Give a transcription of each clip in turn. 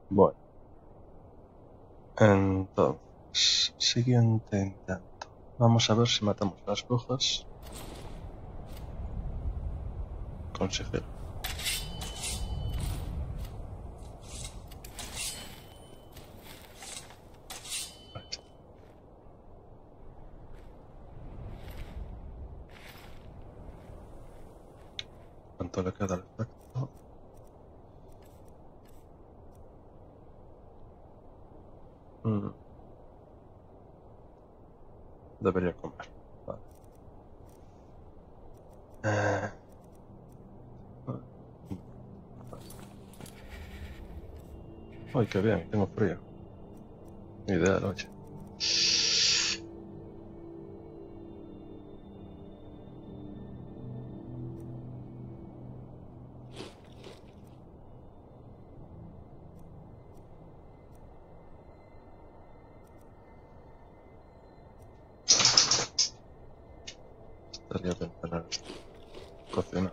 Bueno, entonces, siguiente intento. Vamos a ver si matamos a las brujas con sigilo. Ahí está. ¿Cuánto le queda al efecto? Debería comer. Vale. Ay, qué bien, tengo frío. Ideal, oye. Estaría bien tener esto cocinado.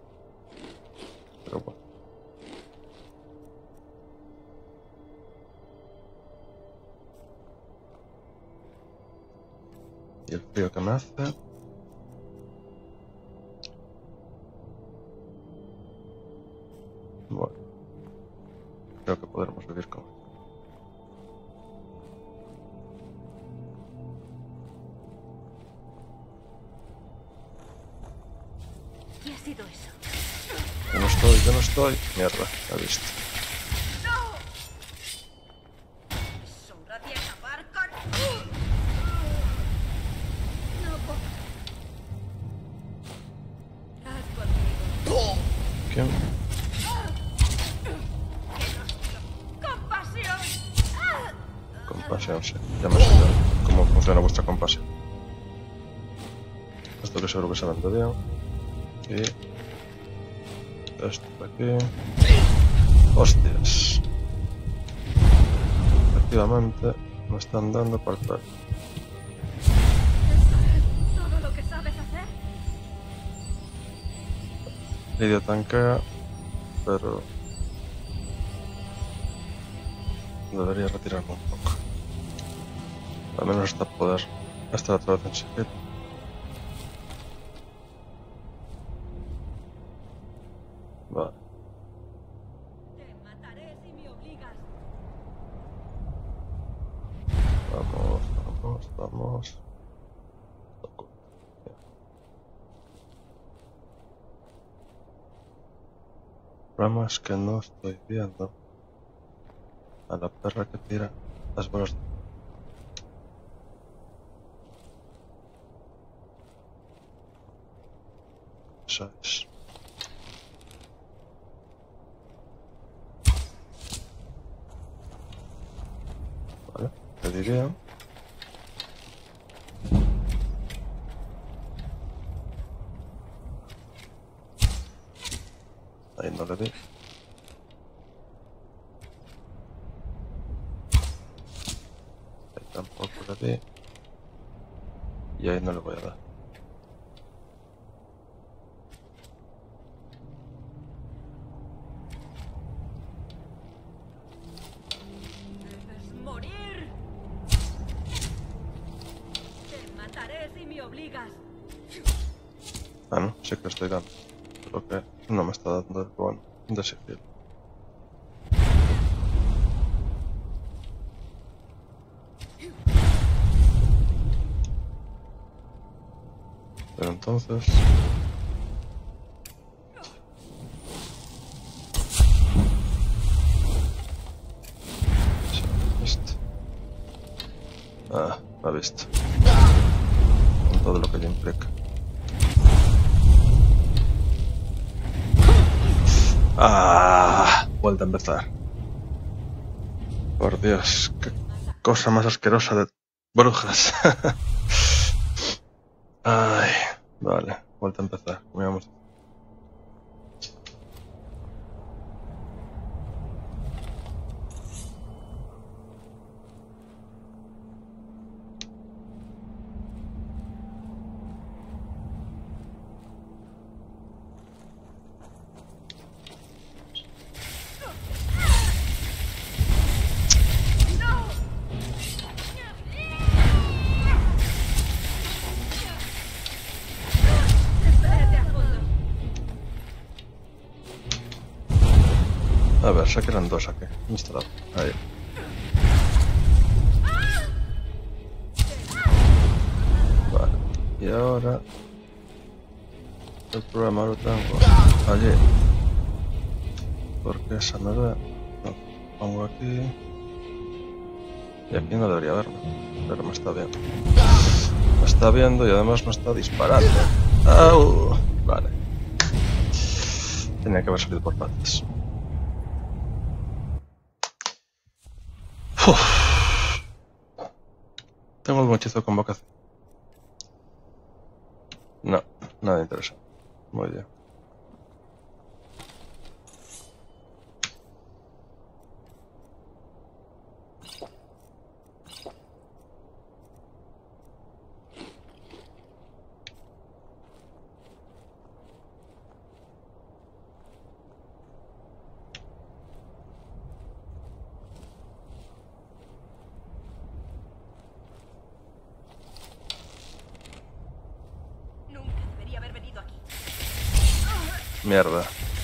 Pero bueno. Y el frío que me hace. Bueno. Creo que podremos vivir con él. ¿Qué ha sido eso? Yo no estoy. Mierda, la he visto. ¡No! ¡Es hora de acabar con... No puedo. Haz conmigo. ¿Quién? ¡Compasión! Compasión, sí. Ya me sé cómo funciona vuestra compasión. Esto que seguro que se vende bien. Y esto de aquí. Hostias. Efectivamente me están dando para el pelo. ¿Todo lo que sabes hacer? Lidia tanquea, pero debería retirarme un poco. Al menos hasta poder estar otra vez en sigilo. Vale. Te mataré si me obligas. Vamos. El problema es que no estoy viendo a la perra que tira las bolas. Eso es. Vale, te diría. Ahí no le di. Ahí tampoco le di. Y ahí no le voy a dar. Debes morir. Te mataré si me obligas. Ah, no, sí que estoy dando. Solo que no me está dando el bono de sigilo. Pero entonces... ¿Visto? Ah, me ha visto. Con todo lo que ello implica. Ah, vuelta a empezar. Por Dios, qué cosa más asquerosa de brujas. Ay, vale, vuelta a empezar. Comíamos. Pensaba que eran dos aquí, instalado. Ahí. Vale. Y ahora... el problema lo tengo allí. Porque esa me ve. No, pongo aquí. Y aquí no debería verme. Pero me está viendo. Me está viendo y además me está disparando. ¡Au! Vale. Tenía que haber salido por partes. Uf. Tengo algún hechizo de convocación. No, nada interesante. Muy bien. Nunca debería haber venido aquí. Mierda.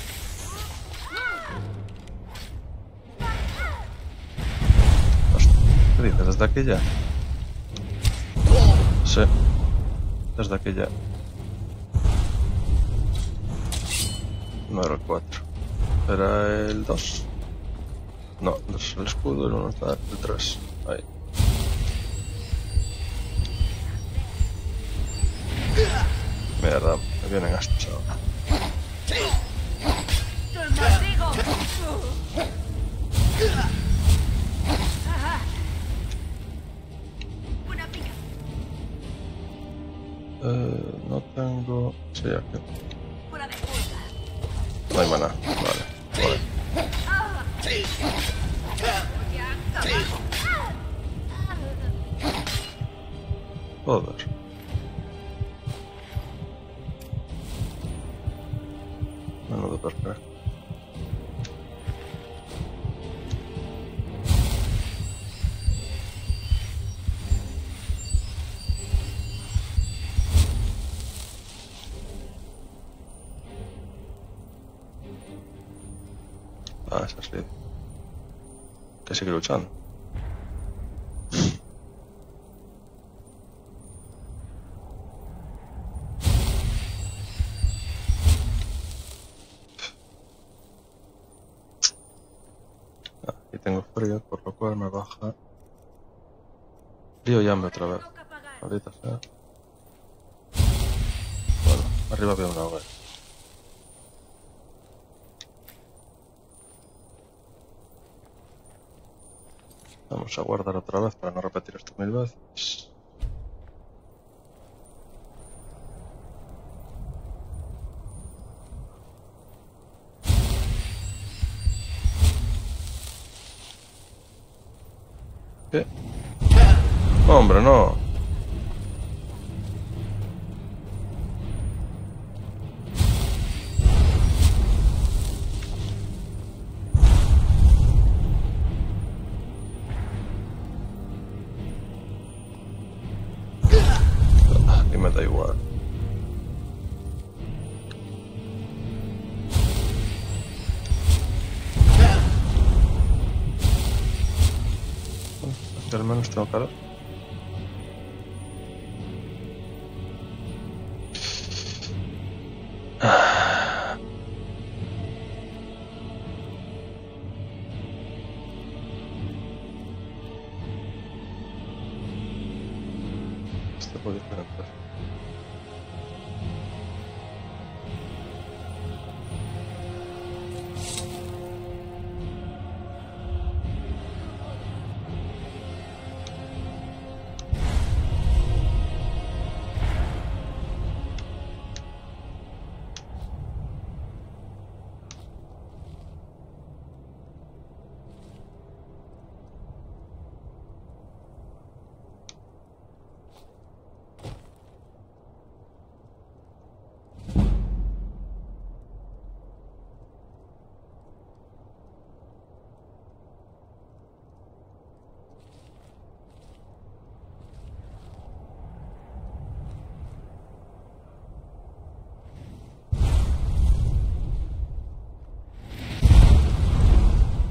Hostia, ¿qué dices? ¿Desde aquí ya? Sí. Desde aquí ya. No era el 4. Era el 2. No, el 2 es el escudo, el 1 está el 3. Ahí. Mierda, me vienen estos ahora. ¡Te maldigo! Una pica. No tengo... Sí, aquí. Fuera de pulga. No hay maná. Vale. Vale. Ya acabamos. Joder. Menudo perfecto. Ah, esa sí. Que sigue luchando. Aquí tengo frío, por lo cual me baja. Frío y hambre otra vez. Toca pagar. Maldita sea. Bueno, arriba veo una hoguera. Vamos a guardar otra vez para no repetir esto 1000 veces. ¿Qué? ¡Hombre, no! Y me da igual. Aquí al menos tengo calor. Esto puede diferente.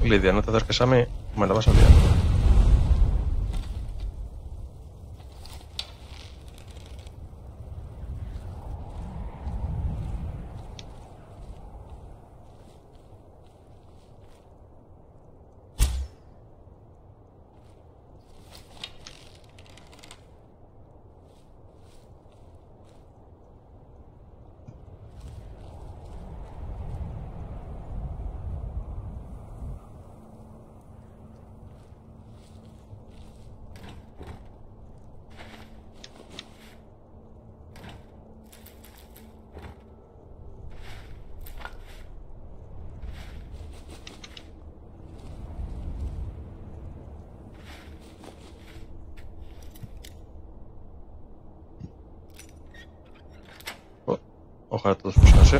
Lidia, no te acerques a mí, me la vas a liar. Ojalá todos fuesen así.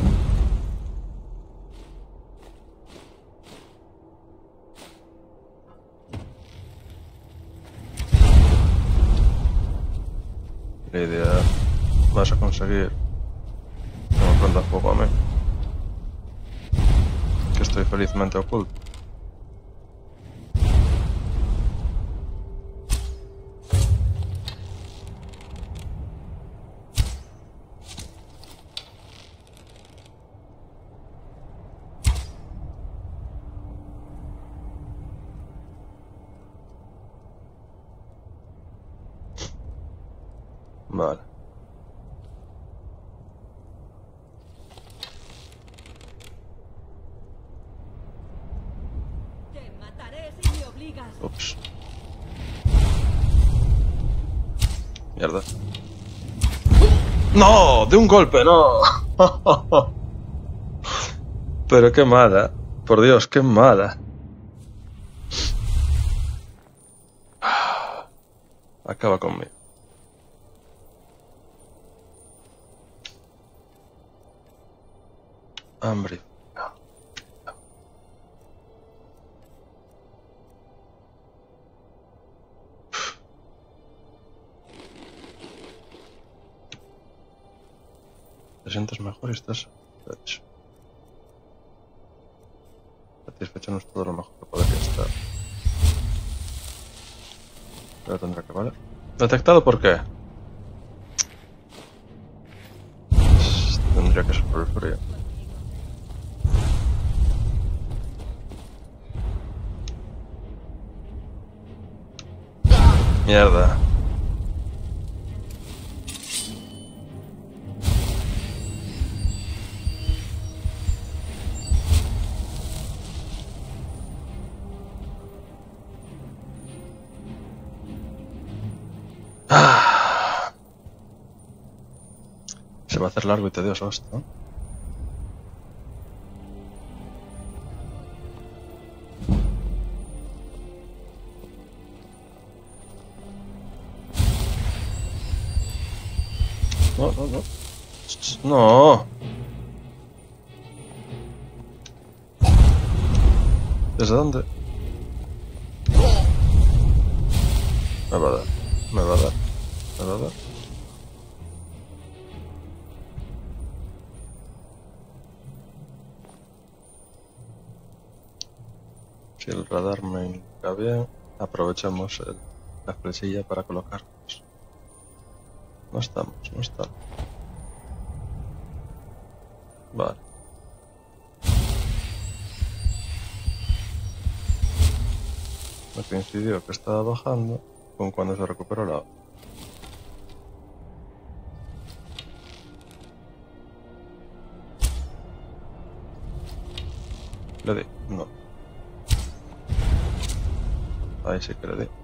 Lidia, vas a conseguir que me prenda fuego a mí. Que estoy felizmente oculto. Vale. Te mataré si me obligas. Ups. Mierda. ¡No! ¡De un golpe, no! Pero qué mala. Por Dios, qué mala. Acaba conmigo. Hambre. Te sientes mejor y estás satisfecho. Satisfecho no es todo lo mejor que podría estar. Pero tendrá que valer. ¿Detectado por qué? Tendría que ser por el frío. Mierda. Se va a hacer largo y tedioso esto, ¿no? No, no, no. No. ¿Desde dónde? Me va a dar. Me va a dar. Me va a dar. Si el radar me indica bien, aprovechamos la flechilla para colocarnos. No estamos, no estamos. Vale. Me coincidió que estaba bajando con cuando se recuperó la... Le di, no. Ahí sí que le di.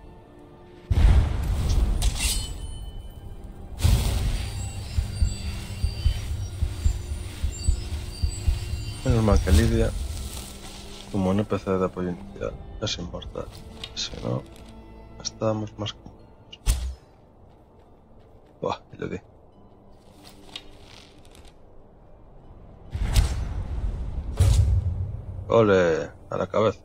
Menos mal que Lidia, como NPC de apoyo inicial, es inmortal. Si no, estábamos más cómodos. Buah, y le di. ¡Ole! A la cabeza.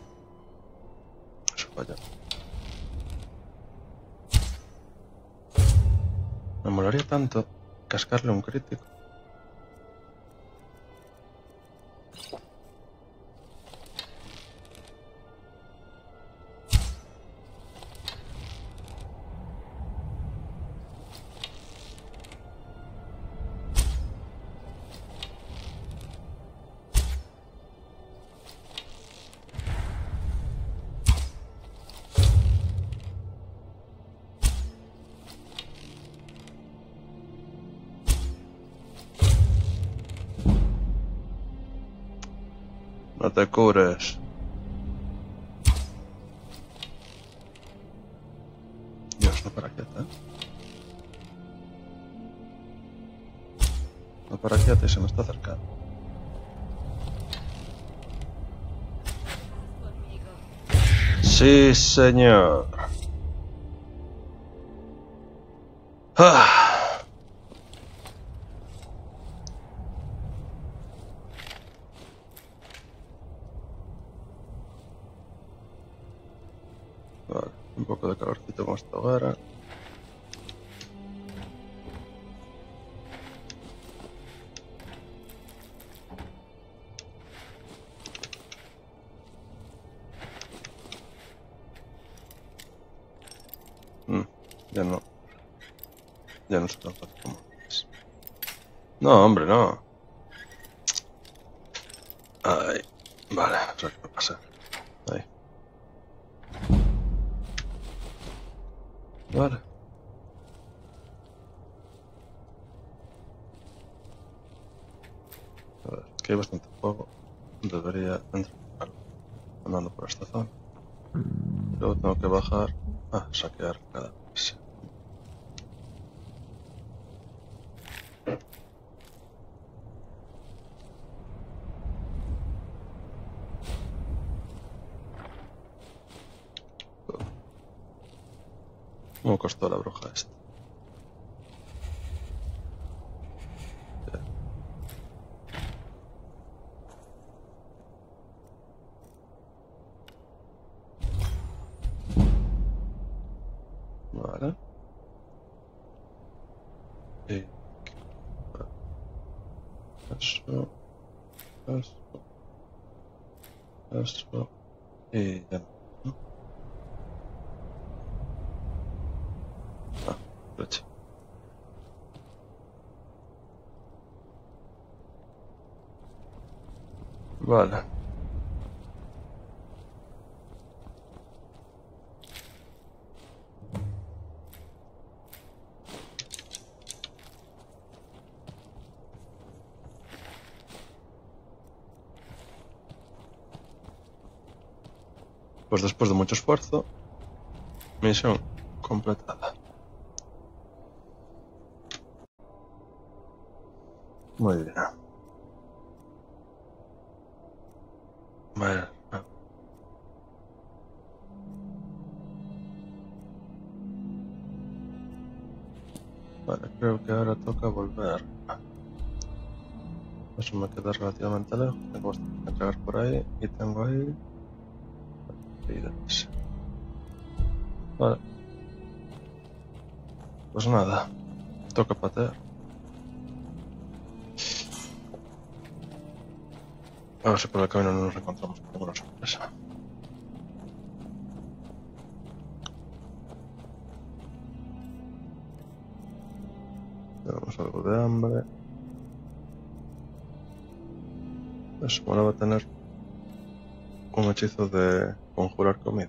Eso falla. Me molaría tanto cascarle un crítico. No te cures. Dios, no para quieta, ¿eh? No para quieta y se me está acercando. Conmigo. Sí, señor. Ah. Vale, un poco de calorcito con esta hoguera. Ya no. Ya no se tan fácil como antes. No, hombre, no. Ay. Vale, o sea que me pasa. Ahí. Vale. A ver, aquí hay bastante fuego. Debería entrar andando por esta zona. Luego tengo que bajar a saquear cada vez. ¿Cómo costó la bruja esta? Vale. Y eso, eso, eso. Y ya no. Ah, leche. Vale. Pues después de mucho esfuerzo, misión completada. Muy bien. Vale. Vale, creo que ahora toca volver. Eso me queda relativamente lejos. Tengo bastante que entregar por ahí. Y tengo ahí vidas. Vale. Pues nada. Toca patear. A ver si por el camino no nos encontramos con alguna sorpresa. Tenemos algo de hambre. Eso, ahora va a tener un hechizo de conjurar comida.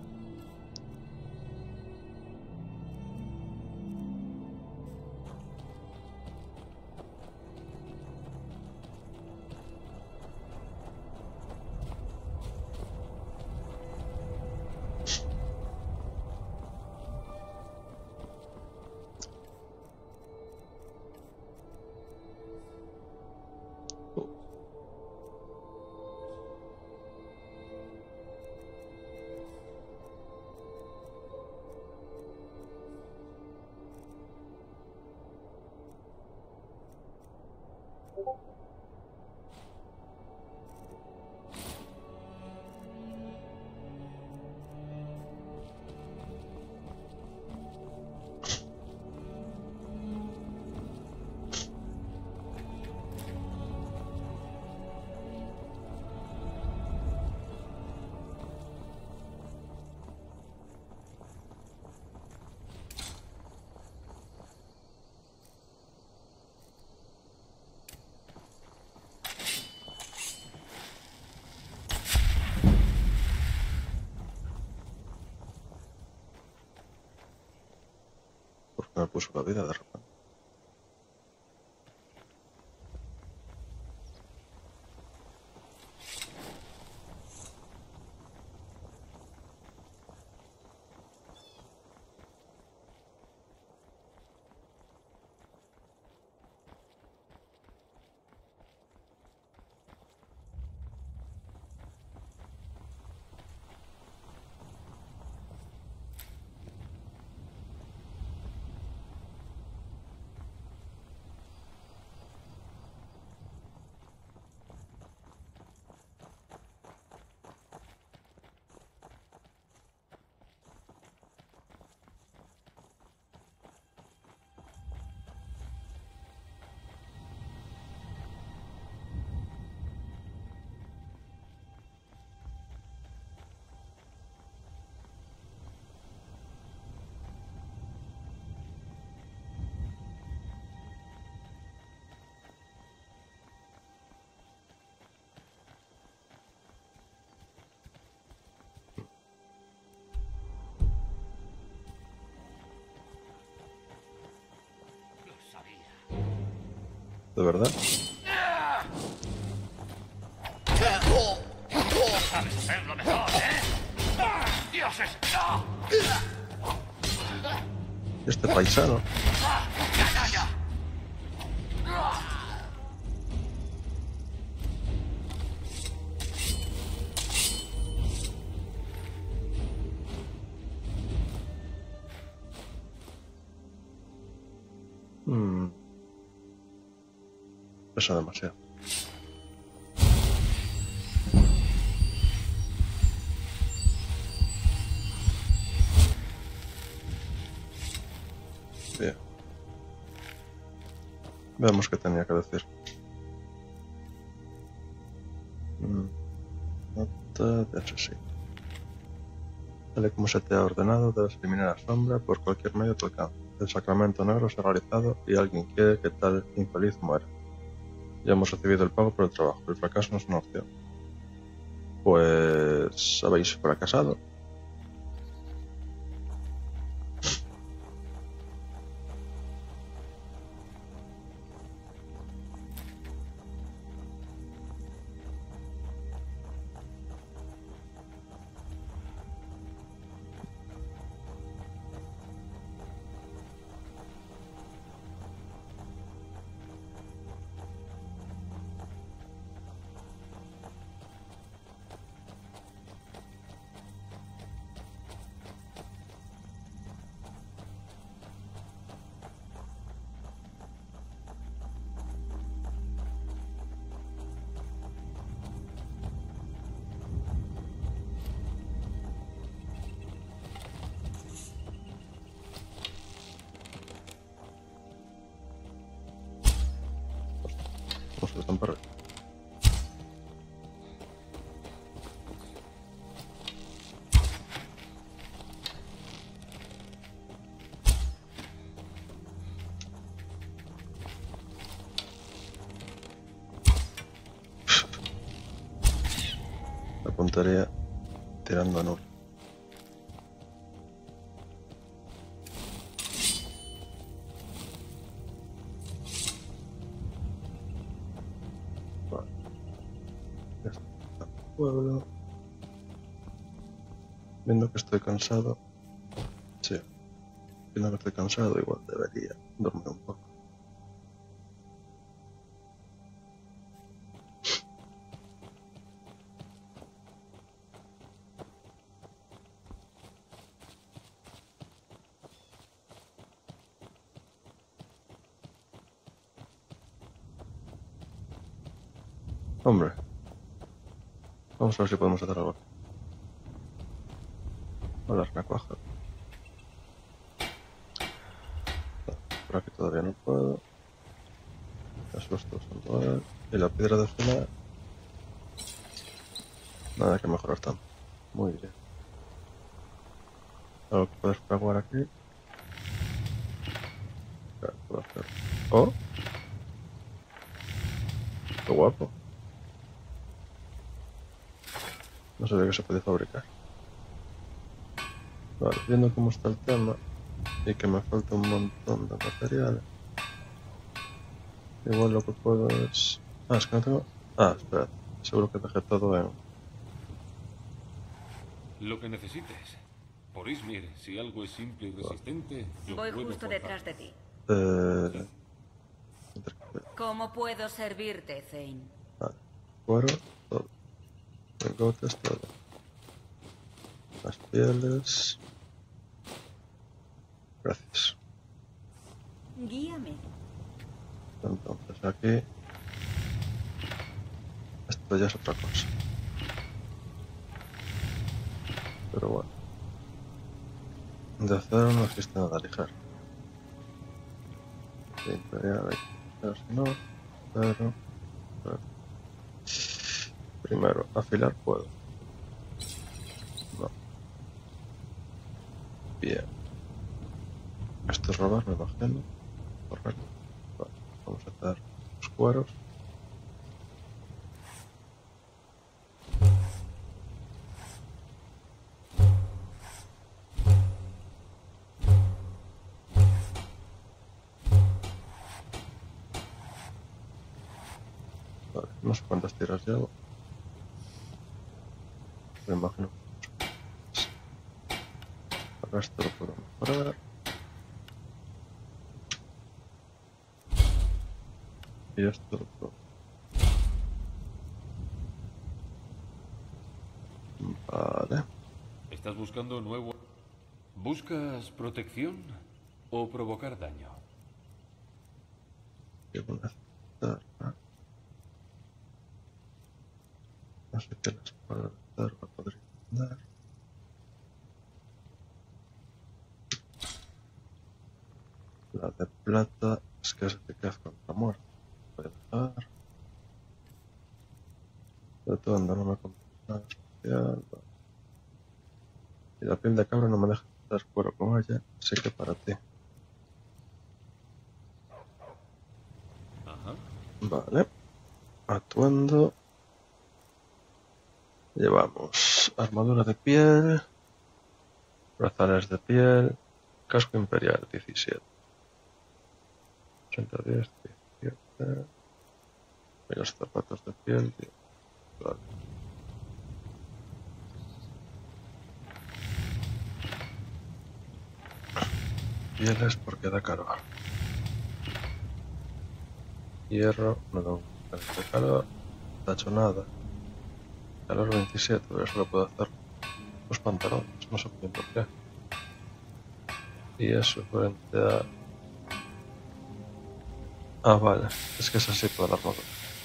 puso la vida de repente. ¿De verdad? Sabes hacerlo mejor, ¿eh? ¡Dioses, no! Este paisano. ¡Canalla! Pesa demasiado. Bien. Veamos qué tenía que decir. Nota de asesino. Tal y como se te ha ordenado, debes eliminar a Sombra por cualquier medio a tu alcance. El sacramento negro se ha realizado y alguien quiere que tal infeliz muera. Ya hemos recibido el pago por el trabajo. El fracaso no es una opción. Pues... ¿habéis fracasado? No se están perdiendo. La puntería tirando a nulo. Vale. Ya está. Pueblo. Viendo que estoy cansado. Sí. Viendo que estoy cansado, igual debería dormir un poco. Hombre. Vamos a ver si podemos hacer algo. Hola, me cuaja. Por aquí todavía no puedo. Asusto, santuario. Y la piedra de final. Nada que mejorar tanto. Muy bien. Algo que puedes fraguar aquí. Claro, puedo hacer. Oh. Qué guapo. No sabía que se podía fabricar. Vale, viendo cómo está el tema. Y que me falta un montón de materiales. Igual lo que puedo es... Ah, es que no tengo... Ah, espera. Seguro que dejé todo en... Lo que necesites. Por Ismir, si algo es simple y resistente, lo Voy puedo justo forjar. detrás de ti. Eh... ¿Cómo puedo servirte, Zane? Vale. Cuero, todo. Lingotes, todo. Las pieles... Gracias. Guíame. Entonces aquí... Esto ya es otra cosa. Pero bueno. De acero no existe nada ligero. De imperial hay que hacer, si no... Pero... Primero, afilar puedo. No. Bien. Esto es robar, me imagino. Correcto. Vale. Vamos a hacer los cueros. Vale, no sé cuántas tiras llevo. Me imagino. Ahora esto lo puedo mejorar. Y esto lo puedo. Vale. ¿Estás buscando nuevo? ¿Buscas protección o provocar daño? Llevo una cerca. No sé qué las para cerca podría dar. La de plata es que es eficaz contra muerte. Voy a dejar. De todo no me compro nada especial. Vale. Y la piel de cabra no me deja hacer cuero con ella, así que para ti. Ajá. Vale. Atuendo. Llevamos armadura de piel, brazales de piel, casco imperial 17. 30, 10, 17. Y los zapatos de piel. Vale. Pieles porque da calor. Hierro, no da un de calor. Tacho nada. Calor 27, pero eso lo puedo hacer los pantalones, no sé bien por qué. Y eso frente a... Ah, vale, es que es así toda la armadura.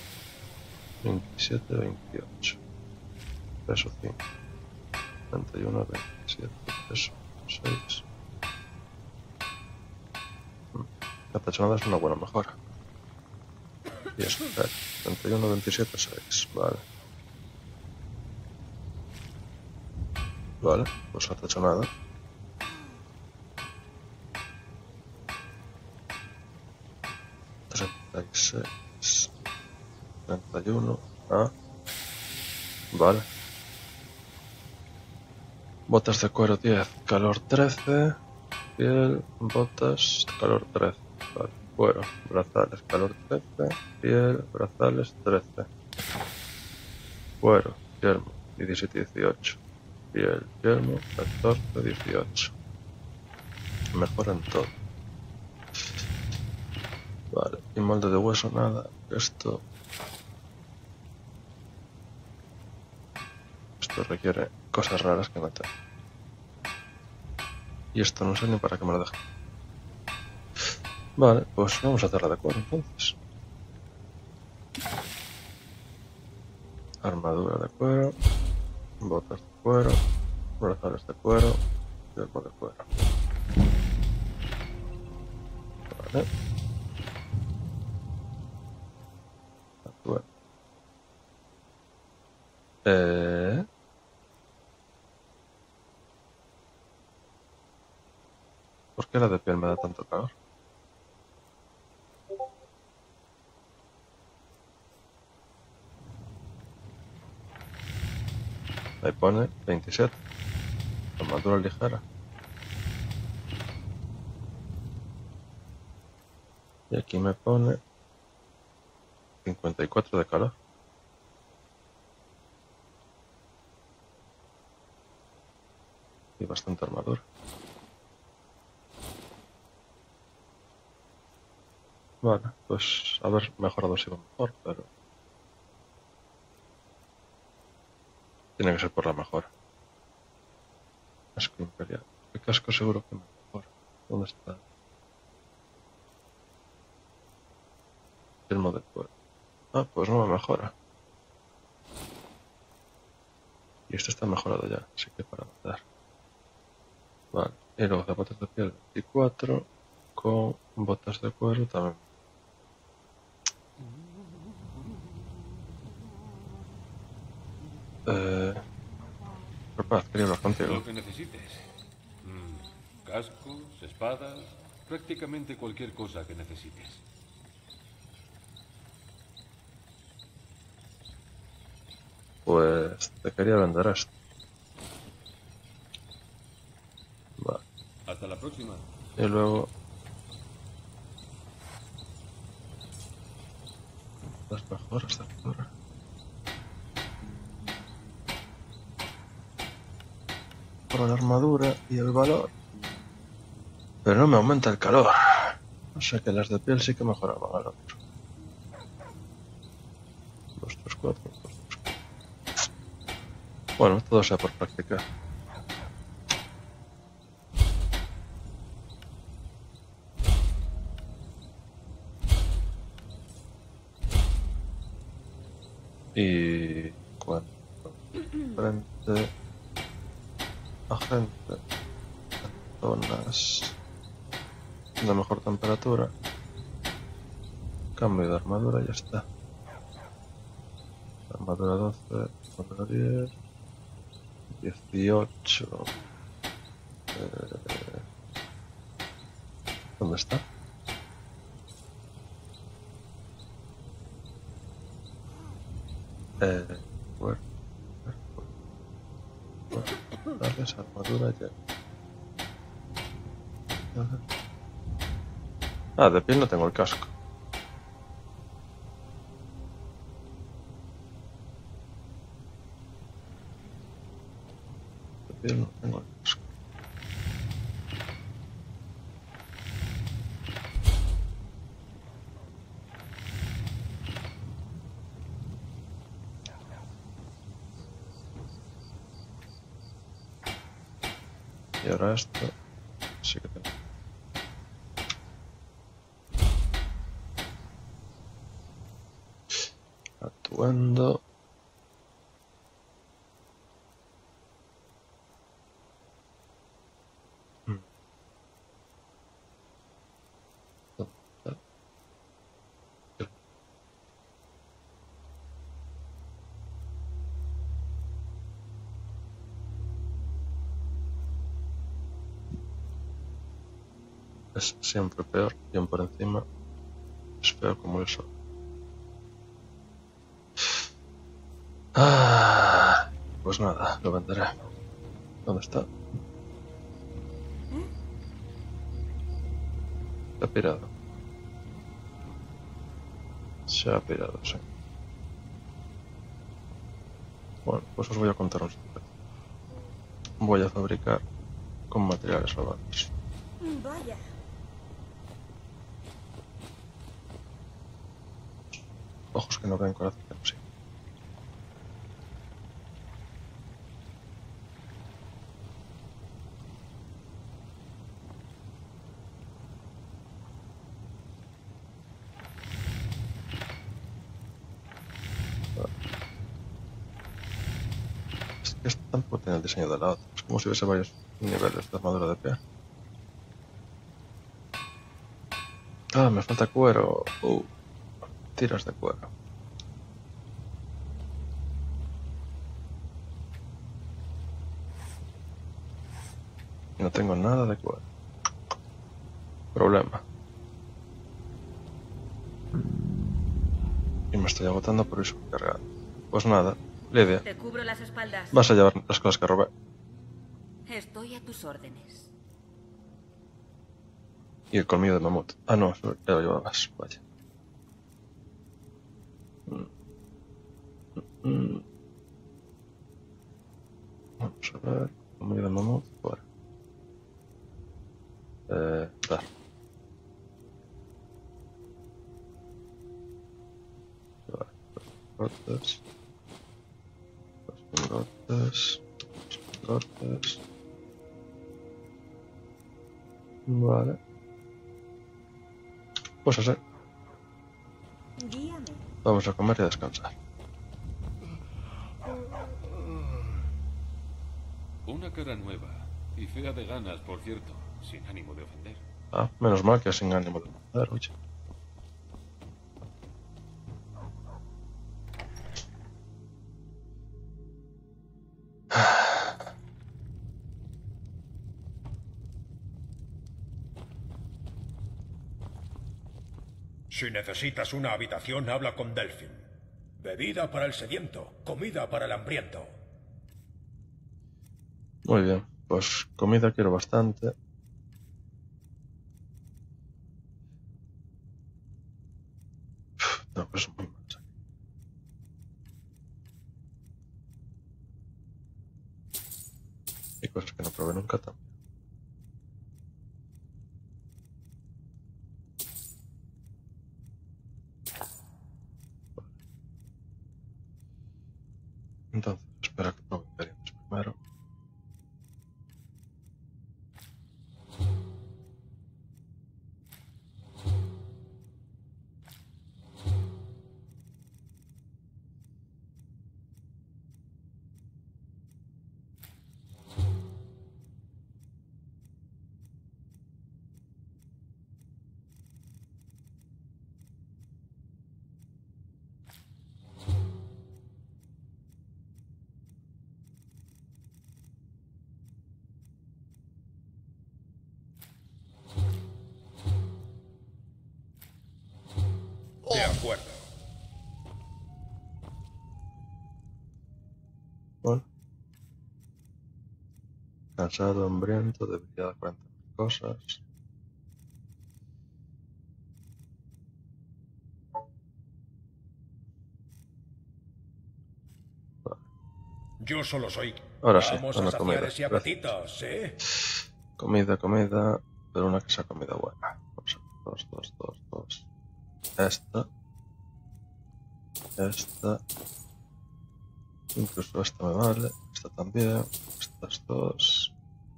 27, 28. Peso 5. 31, 27, peso 6. La tachonada es una buena mejora. Y eso, 31, 27, 6. Vale. Vale, pues la tachonada. 36. 31. Ah. Vale. Botas de cuero 10, calor 13. Piel, botas, calor 13. Vale. Cuero, brazales, calor 13. Piel, brazales, 13. Cuero, yelmo, 17, 18. Piel, yelmo, 14, 18. Mejor en todo. Vale. Y molde de hueso, nada. Esto requiere cosas raras que no tengo. Y esto no sé ni para qué me lo deja. Vale, pues vamos a hacerla de cuero entonces. Armadura de cuero, botas de cuero, brazales de cuero, yelmo de cuero. Vale. Atuendo. ¿Por qué la de piel me da tanto calor? Ahí pone 27. Armadura ligera. Y aquí me pone 54 de calor. Y bastante armadura. Vale, pues haber mejorado sido mejor, pero tiene que ser por la mejora. Casco imperial. El casco seguro que me mejora. ¿Dónde está? Yelmo de cuero. Ah, pues no me mejora. Y este está mejorado ya, así que para matar. Vale, y luego zapatos de piel 24 con botas de cuero también. Rapaz, quería hablar contigo. Lo que necesites. Cascos, espadas, prácticamente cualquier cosa que necesites. Pues te quería vender esto. Vale. Hasta la próxima. Y luego las mejoras de armadura. Por la armadura y el valor. Pero no me aumenta el calor. O sea que las de piel sí que mejoraban al otro. 2, 3, 4, 2, 3, 4. Bueno, todo sea por practicar. Y cuando frente a gente en zonas de mejor temperatura, cambio de armadura y ya está. Armadura 12, armadura 10, 18. ¿Dónde está? Cuerpo. Darle esa armadura ya. Ah, de piel no tengo el casco. De piel no tengo el casco. Y ahora esto sí que tengo. Atuendo. Es siempre peor, bien por encima. Es peor como el sol. Ah, pues nada, lo venderé. ¿Dónde está? Se ha pirado. Se ha pirado, sí. Bueno, pues os voy a contar un secreto. Voy a fabricar con materiales robados. Vaya. Ojos que no ven, corazón que no sigue. Es que esto tampoco tiene el diseño de lado. Es como si hubiese varios niveles de armadura de pie. Ah, me falta cuero. Tiras de cuero. Y no tengo nada de cuero. Problema. Y me estoy agotando por ir subcargando. Pues nada, Lidia, Te cubro las espaldas. vas a llevar las cosas que robé. Estoy a tus órdenes. Y el colmillo de mamut. Ah, no, eso ya lo llevabas. Vaya. Vamos a ver. Colmillo de mamut. Fuera. Dar. Cortes. Cortes. Cortes. Vale. Pues así. Guíame. Vamos a comer y a descansar. Una cara nueva. Y fea de ganas, por cierto. Sin ánimo de ofender. Ah, menos mal que es sin ánimo de ofender, oye. Si necesitas una habitación, habla con Delfin. Bebida para el sediento, comida para el hambriento. Muy bien, pues comida quiero bastante. No, pues muy mal. Hay cosas que no probé nunca también. Entonces, espera que pruebe ingredientes primero. De acuerdo. Bueno. Cansado, hambriento, debería dar 40.000 cosas. Yo solo soy... Ahora sí, Vamos a una saciar comida. ese apetito, ¿sí? Comida, pero una que sea comida buena. Vamos a ver, dos. Esta. Incluso esta me vale. Esta también. Estas dos.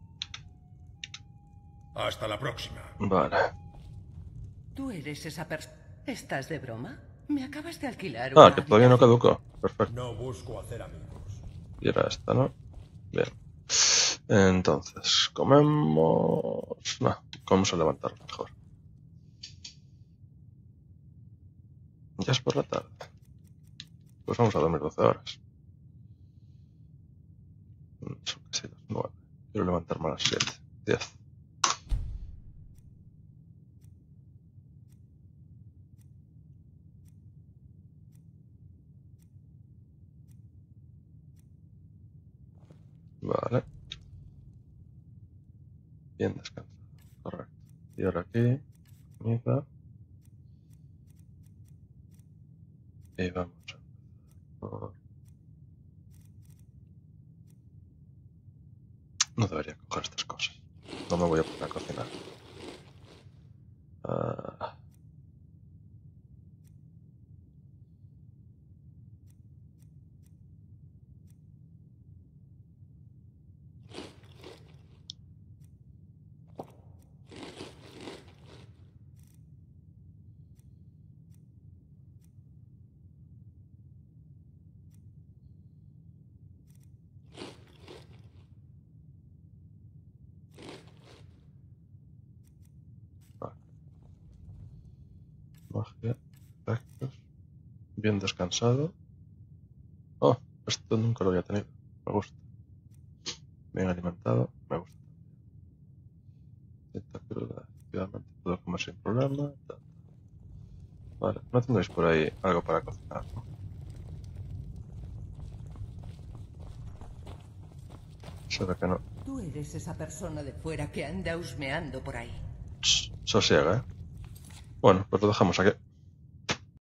Hasta la próxima. Vale. ¿Tú eres esa persona? ¿Estás de broma? Me acabas de alquilar Ah, una que todavía no habitación. caducó. Perfecto. No busco hacer amigos. Y era esta, ¿no? Bien. Entonces, comemos... No, vamos a levantar mejor. Ya es por la tarde. Pues vamos a dormir 12 horas. Son casi las 9. Quiero levantarme a las 7. 10. Vale. Bien descansado. Correcto. Y ahora aquí. Comida. Y vamos a empezar por... No debería coger estas cosas. No me voy a poner a cocinar. Vale. Magia. Efectos. Bien descansado. Oh, esto nunca lo había tenido. Me gusta. Bien alimentado. Me gusta. Esta cruda. Efectivamente puedo comer sin problema. Vale. No tendréis por ahí algo para cocinar, ¿no? Se ve que no. Tú eres esa persona de fuera que anda husmeando por ahí. Sosiega, ¿eh? Bueno, pues lo dejamos aquí.